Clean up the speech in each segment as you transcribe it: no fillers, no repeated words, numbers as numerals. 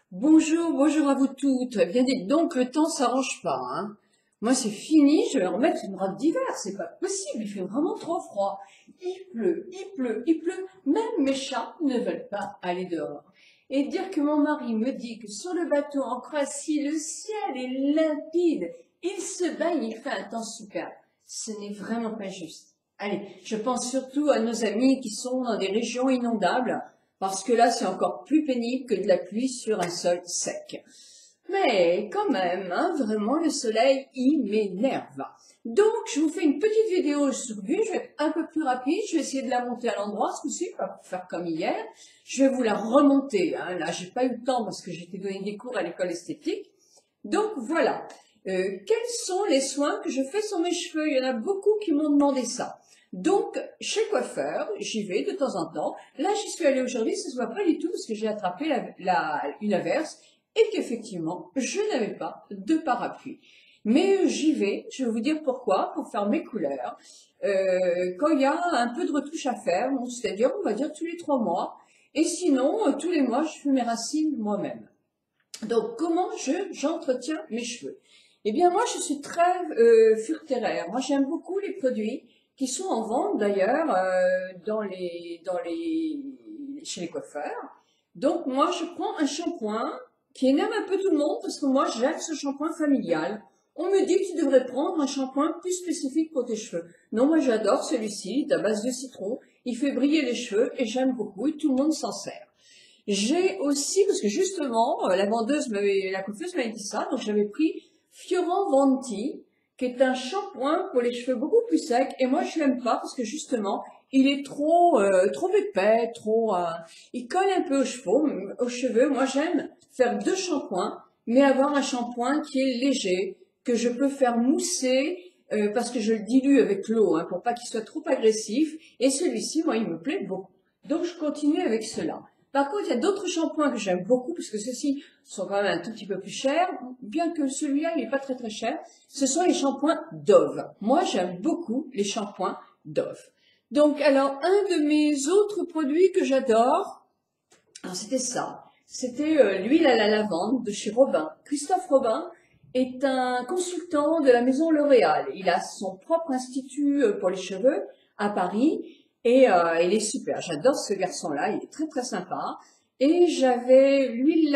Bonjour, bonjour à vous toutes. Eh bien, dites donc, le temps s'arrange pas, hein. Moi, c'est fini, je vais remettre une robe d'hiver, c'est pas possible, il fait vraiment trop froid. Il pleut, il pleut, il pleut, même mes chats ne veulent pas aller dehors. Et dire que mon mari me dit que sur le bateau en Croatie, le ciel est limpide, il se baigne, il fait un temps super. Ce n'est vraiment pas juste. Allez, je pense surtout à nos amis qui sont dans des régions inondables, parce que là, c'est encore plus pénible que de la pluie sur un sol sec. Mais quand même, hein, vraiment, le soleil, il m'énerve. Donc, je vous fais une petite vidéo aujourd'hui, je vais être un peu plus rapide, je vais essayer de la monter à l'endroit, ce coup-ci, pas faire comme hier. Je vais vous la remonter, hein. Là, j'ai pas eu le temps parce que j'étais donné des cours à l'école esthétique. Donc, voilà. Quels sont les soins que je fais sur mes cheveux? Il y en a beaucoup qui m'ont demandé ça. Donc, chez le coiffeur, j'y vais de temps en temps. Là, j'y suis allée aujourd'hui, ça se voit pas du tout parce que j'ai attrapé une averse et qu'effectivement, je n'avais pas de parapluie. Mais j'y vais, je vais vous dire pourquoi, pour faire mes couleurs. Quand il y a un peu de retouche à faire, c'est-à-dire, on va dire tous les 3 mois. Et sinon, tous les mois, je fais mes racines moi-même. Donc, comment j'entretiens mes cheveux? Eh bien, moi, je suis très furtéraire. Moi, j'aime beaucoup les produits qui sont en vente d'ailleurs chez les coiffeurs. Donc, moi, je prends un shampoing qui énerve un peu tout le monde parce que moi, j'aime ce shampoing familial. On me dit que tu devrais prendre un shampoing plus spécifique pour tes cheveux. Non, moi, j'adore celui-ci, à base de citron. Il fait briller les cheveux et j'aime beaucoup et tout le monde s'en sert. J'ai aussi, parce que justement, la coiffeuse m'avait dit ça, donc j'avais pris Fioranti, qui est un shampoing pour les cheveux beaucoup plus secs, et moi je l'aime pas parce que justement, il est trop épais, il colle un peu aux cheveux. Moi j'aime faire 2 shampoings, mais avoir un shampoing qui est léger, que je peux faire mousser, parce que je le dilue avec l'eau, hein, pour pas qu'il soit trop agressif, et celui-ci, moi, il me plaît beaucoup. Donc je continue avec cela. Par contre, il y a d'autres shampoings que j'aime beaucoup, parce que ceux-ci sont quand même un tout petit peu plus chers, bien que celui-là, il n'est pas très très cher. Ce sont les shampoings Dove. Moi, j'aime beaucoup les shampoings Dove. Donc, alors, un de mes autres produits que j'adore, alors c'était ça. C'était l'huile à la lavande de chez Robin. Christophe Robin est un consultant de la maison L'Oréal. Il a son propre institut pour les cheveux à Paris et il est super. J'adore ce garçon-là, il est très très sympa. Et j'avais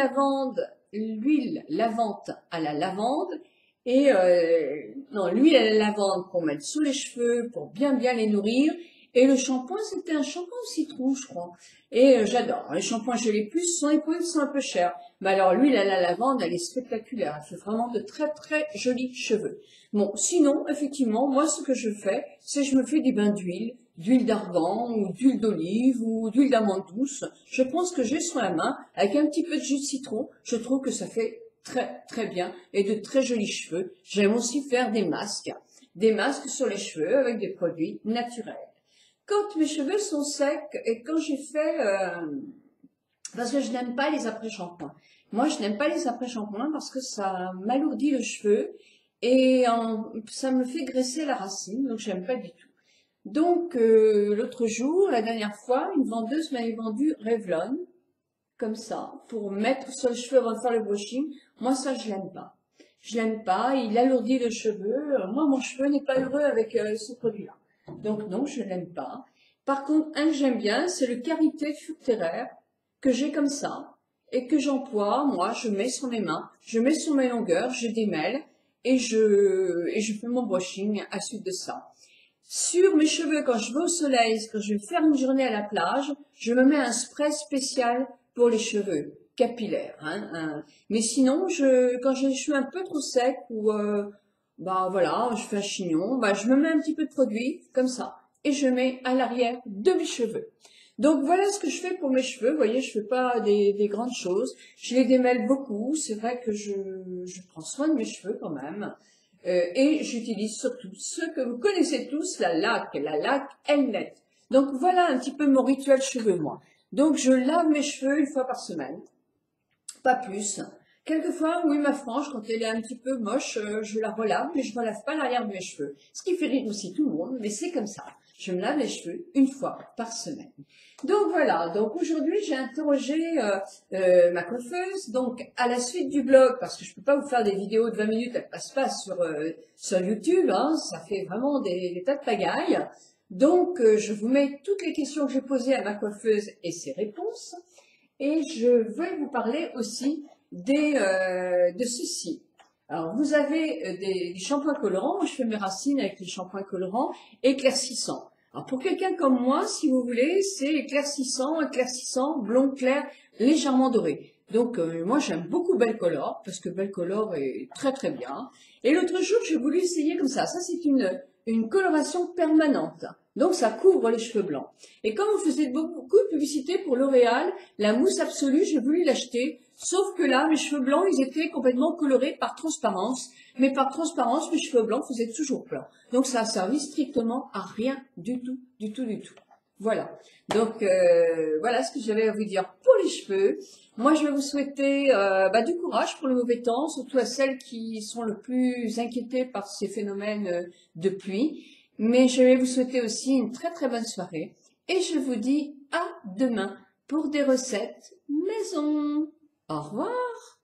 l'huile lavante à la lavande et non, l'huile à la lavande pour mettre sous les cheveux, pour bien bien les nourrir. Et le shampoing, c'était un shampoing au citron, je crois. Et j'adore. Les shampoings chez les plus, les produits sont un peu chers. Mais alors l'huile à la lavande, elle est spectaculaire. Elle fait vraiment de très très jolis cheveux. Bon, sinon, effectivement, moi ce que je fais, c'est je me fais des bains d'huile d'argan ou d'huile d'olive ou d'huile d'amande douce. Je prends ce que j'ai sur la main avec un petit peu de jus de citron. Je trouve que ça fait très très bien et de très jolis cheveux. J'aime aussi faire des masques sur les cheveux avec des produits naturels. Quand mes cheveux sont secs et quand j'ai fait, parce que je n'aime pas les après-shampoings. Moi, je n'aime pas les après-shampoings parce que ça m'alourdit le cheveu et ça me fait graisser la racine, donc j'aime pas du tout. Donc, l'autre jour, la dernière fois, une vendeuse m'avait vendu Revlon, comme ça, pour mettre sur le cheveu avant de faire le brushing. Moi, ça, je l'aime pas. Je l'aime pas, il alourdit le cheveu. Moi, mon cheveu n'est pas heureux avec ce produit-là. Donc, non, je l'aime pas. Par contre, un que j'aime bien, c'est le Karité Futéraire, que j'ai comme ça, et que j'emploie, moi, je mets sur mes mains, je mets sur mes longueurs, je démêle, et je fais mon brushing à suite de ça. Sur mes cheveux, quand je vais au soleil, quand je vais faire une journée à la plage, je me mets un spray spécial pour les cheveux capillaires. Mais sinon, quand j'ai les cheveux un peu trop secs ou bah voilà, je fais un chignon, bah je me mets un petit peu de produit comme ça et je mets à l'arrière de mes cheveux. Donc voilà ce que je fais pour mes cheveux. Vous voyez, je fais pas des grandes choses. Je les démêle beaucoup. C'est vrai que je prends soin de mes cheveux quand même. Et j'utilise surtout ce que vous connaissez tous, la laque Elnet. Donc voilà un petit peu mon rituel cheveux, moi. Donc je lave mes cheveux une fois par semaine, pas plus. Quelquefois, oui, ma frange, quand elle est un petit peu moche, je la relave, mais je ne relave pas l'arrière de mes cheveux. Ce qui fait rire aussi tout le monde, mais c'est comme ça. Je me lave les cheveux une fois par semaine. Donc voilà, donc aujourd'hui j'ai interrogé ma coiffeuse, donc à la suite du blog, parce que je peux pas vous faire des vidéos de 20 minutes, elles passent pas sur YouTube, hein, ça fait vraiment des tas de pagailles. Donc je vous mets toutes les questions que j'ai posées à ma coiffeuse et ses réponses, et je vais vous parler aussi de ceci. Alors, vous avez des shampoings colorants. Moi, je fais mes racines avec les shampoings colorants éclaircissants. Alors, pour quelqu'un comme moi, si vous voulez, c'est éclaircissant, blond clair, légèrement doré. Donc, moi, j'aime beaucoup Belcolor, parce que Belcolor est très très bien. Et l'autre jour, j'ai voulu essayer comme ça. Ça, c'est une coloration permanente. Donc, ça couvre les cheveux blancs. Et comme on faisait beaucoup de publicité pour L'Oréal, la mousse absolue, j'ai voulu l'acheter. Sauf que là, mes cheveux blancs, ils étaient complètement colorés par transparence. Mais par transparence, mes cheveux blancs faisaient toujours blanc. Donc, ça a servi strictement à rien du tout, du tout, du tout. Voilà. Donc, voilà ce que j'avais à vous dire pour les cheveux. Moi, je vais vous souhaiter du courage pour le mauvais temps, surtout à celles qui sont le plus inquiétées par ces phénomènes de pluie. Mais je vais vous souhaiter aussi une très très bonne soirée. Et je vous dis à demain pour des recettes maison. Au revoir.